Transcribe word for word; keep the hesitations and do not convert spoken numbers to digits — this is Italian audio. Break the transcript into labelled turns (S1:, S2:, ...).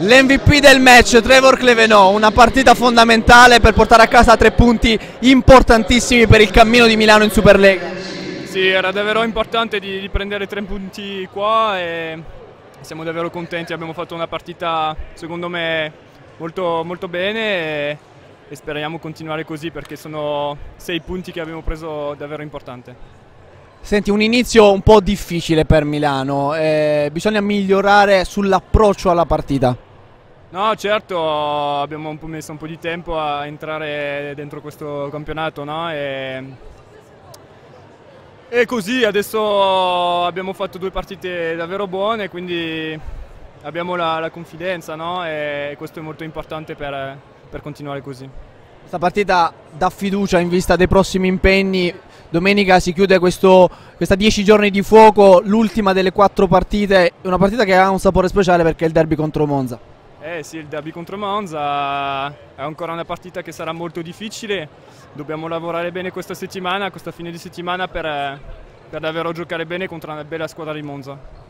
S1: L'M V P del match, Trevor Clevenot, una partita fondamentale per portare a casa tre punti importantissimi per il cammino di Milano in Superlega.
S2: Sì, era davvero importante di, di prendere tre punti qua e siamo davvero contenti, abbiamo fatto una partita secondo me molto, molto bene e, e speriamo continuare così perché sono sei punti che abbiamo preso davvero importanti.
S1: Senti, un inizio un po' difficile per Milano, eh, bisogna migliorare sull'approccio alla partita.
S2: No, certo, abbiamo un po' messo un po' di tempo a entrare dentro questo campionato, no? E, e così adesso abbiamo fatto due partite davvero buone, quindi abbiamo la, la confidenza, no? E questo è molto importante per, per continuare così.
S1: Questa partita dà fiducia in vista dei prossimi impegni. Domenica si chiude questo, questa dieci giorni di fuoco, l'ultima delle quattro partite, una partita che ha un sapore speciale perché è il derby contro Monza.
S2: Eh sì, il derby contro Monza è ancora una partita che sarà molto difficile, dobbiamo lavorare bene questa settimana, questa fine di settimana per, per davvero giocare bene contro una bella squadra di Monza.